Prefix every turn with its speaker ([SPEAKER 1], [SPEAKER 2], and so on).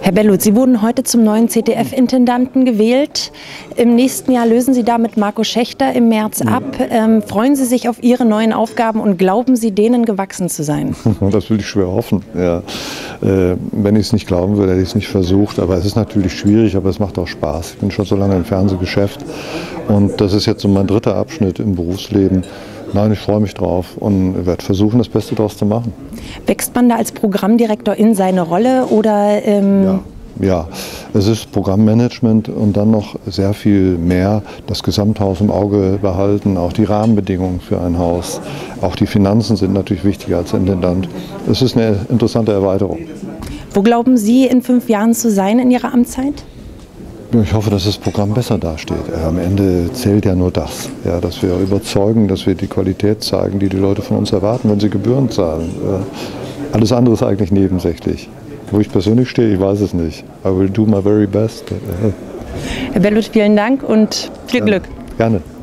[SPEAKER 1] Herr Belluth, Sie wurden heute zum neuen ZDF-Intendanten gewählt. Im nächsten Jahr lösen Sie da mit Marco Schächter im März ab. Freuen Sie sich auf Ihre neuen Aufgaben und glauben Sie, denen gewachsen zu sein?
[SPEAKER 2] Das will ich schwer hoffen. Ja. Wenn ich es nicht glauben würde, hätte ich es nicht versucht. Aber es ist natürlich schwierig, aber es macht auch Spaß. Ich bin schon so lange im Fernsehgeschäft und das ist jetzt so mein dritter Abschnitt im Berufsleben. Nein, ich freue mich drauf und werde versuchen, das Beste daraus zu machen.
[SPEAKER 1] Wächst man da als Programmdirektor in seine Rolle oder?
[SPEAKER 2] Ja, es ist Programmmanagement und dann noch sehr viel mehr das Gesamthaus im Auge behalten, auch die Rahmenbedingungen für ein Haus. Auch die Finanzen sind natürlich wichtiger als Intendant. Es ist eine interessante Erweiterung.
[SPEAKER 1] Wo glauben Sie, in 5 Jahren zu sein in Ihrer Amtszeit?
[SPEAKER 2] Ich hoffe, dass das Programm besser dasteht. Am Ende zählt ja nur das, ja, dass wir überzeugen, dass wir die Qualität zeigen, die die Leute von uns erwarten, wenn sie Gebühren zahlen. Alles andere ist eigentlich nebensächlich. Wo ich persönlich stehe, ich weiß es nicht. I will do my very best.
[SPEAKER 1] Herr Belluth, vielen Dank und viel Glück.
[SPEAKER 2] Gerne.